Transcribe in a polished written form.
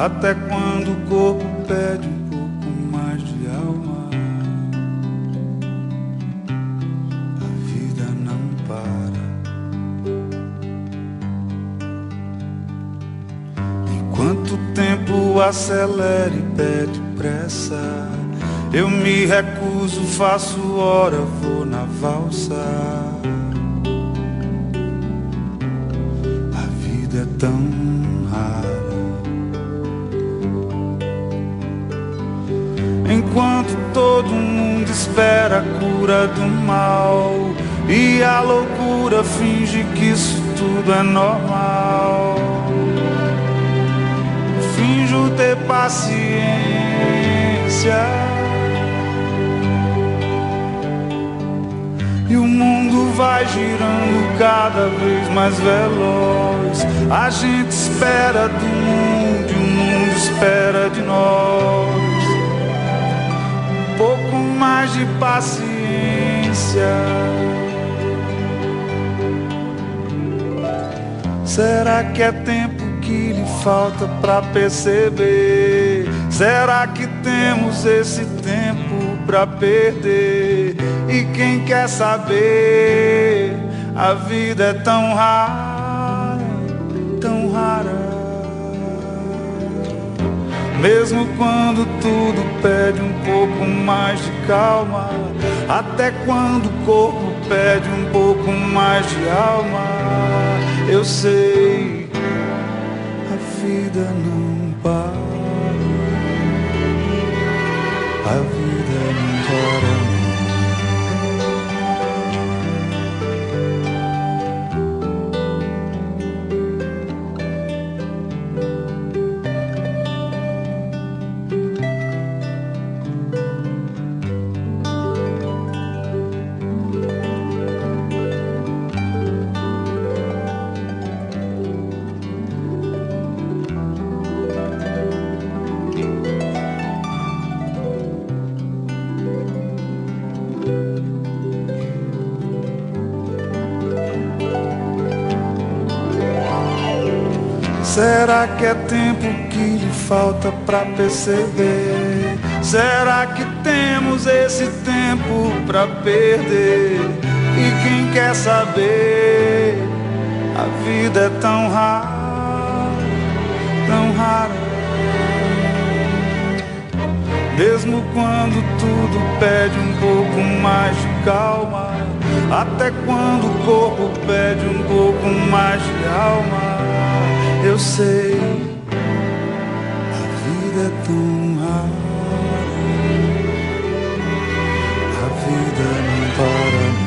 até quando o corpo pede um pouco mais de alma. A vida não para. Enquanto o tempo acelera e pede pressa, eu me recuso, faço hora, vou na valsa. A vida é tão rara. Enquanto todo mundo espera a cura do mal e a loucura finge que isso tudo é normal, finjo ter paciência. E o mundo vai girando cada vez mais veloz. A gente espera do mundo e o mundo espera de nós. Um pouco mais de paciência. Será que é tempo que lhe falta pra perceber? Será que temos esse tempo pra perder? E quem quer saber? A vida é tão rara, tão rara. Mesmo quando tudo pede um pouco mais de calma, até quando o corpo pede um pouco mais de alma, eu sei, a vida não para. A vida não para. Será que é tempo que lhe falta pra perceber? Será que temos esse tempo pra perder? E quem quer saber? A vida é tão rara, tão rara. Mesmo quando tudo pede um pouco mais de calma, até quando o corpo pede um pouco mais de alma, eu sei, a vida é tão rara, a vida não para.